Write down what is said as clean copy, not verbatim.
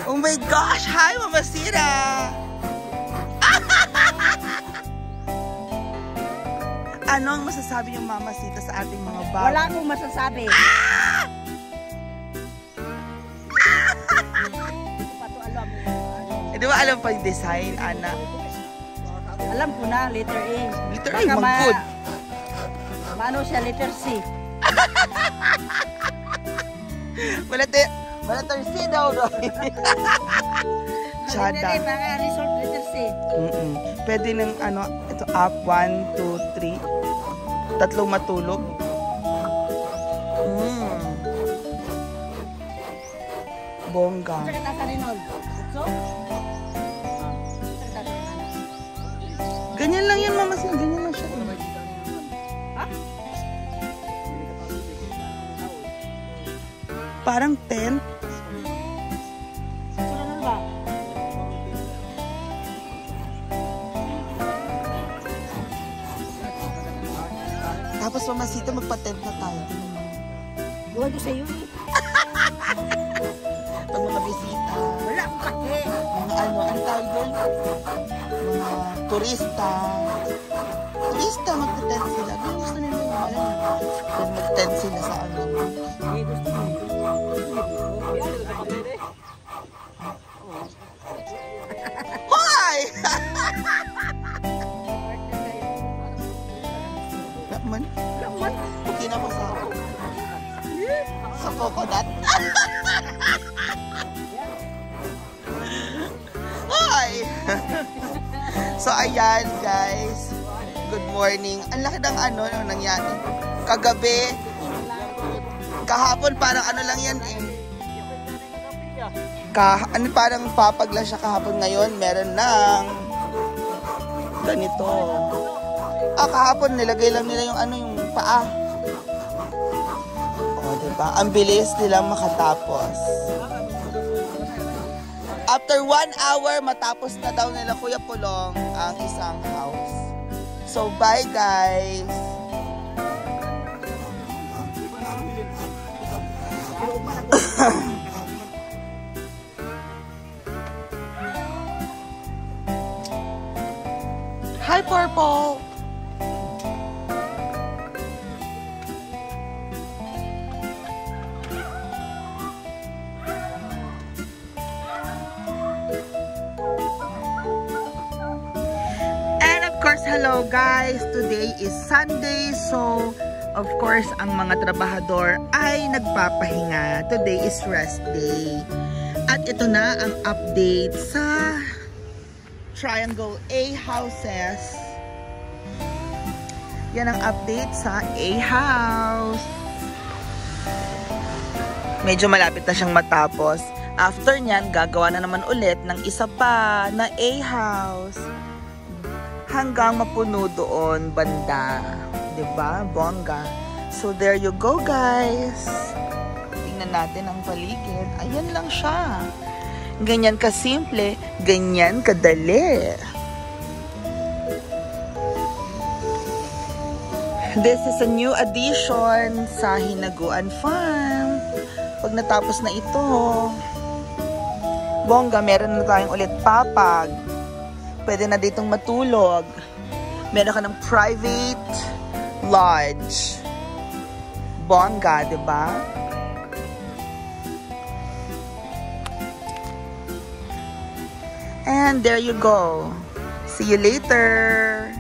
Oh my gosh! Hi, Mama Sira! Ano ang masasabi yung Mama Sita sa ating mga bago? Wala akong masasabi. Di ba alam pa yung design, Ana? Alam ko na, letter A. Letter A, mag-good. Maano siya, letter C. Wala tayo C daw, Roy. Chada. Letter A, mga resort, letter C. Pwede ng ano, ito up, 1, 2, 3. Tatlong matulog. Bongga. Ganyan lang yan, Mama Sin. Ganyan lang siya. Ha? Parang tent. Ano ba? Tapos Mama Sita, magpa-tent na tayo. Gawa ko sa iyo eh. Pag mga bisita. Wala akong pake. Mga ano tawag doon? Mga turista. Turista, magte-tent sila. Doon gusto nila yung alam niya. Doon mag-tent sila sa ano. Eh, gusto mo. Hoy! Lakman? Lakman? Okay na sa coconut. Hoy! So, ayan, guys. Good morning. Ang laki ng ano nangyari. Kagabi. Kahapon, parang ano lang yan eh. Parang papag lang siya kahapon. Ngayon, meron ng ganito. Kahapon, nilagay lang nila yung ano, yung paa. Diba? Ang bilis nilang makatapos. After 1 hour, matapos na daw nila Kuya Pulong ang isang house. So, bye guys! Hi, Purple! Hello guys! Today is Sunday, so of course ang mga trabahador ay nagpapahinga. Today is rest day. At ito na ang update sa Triangle A houses. Yan ang update sa A house. Medyo malapit na siyang matapos. After nyan, gagawa na naman ulit ng isa pa na A house. Hanggang mapuno doon banda. Diba? Bongga. So, there you go, guys. Tingnan natin ang paligid. Ayan lang siya. Ganyan kasimple, ganyan kadali. This is a new addition sa Hinaguan Farm. Pag natapos na ito, bongga, meron na tayong ulit papag. Pwede na ditong matulog. Meron ka ng private lodge. Bongga, diba? And there you go. See you later.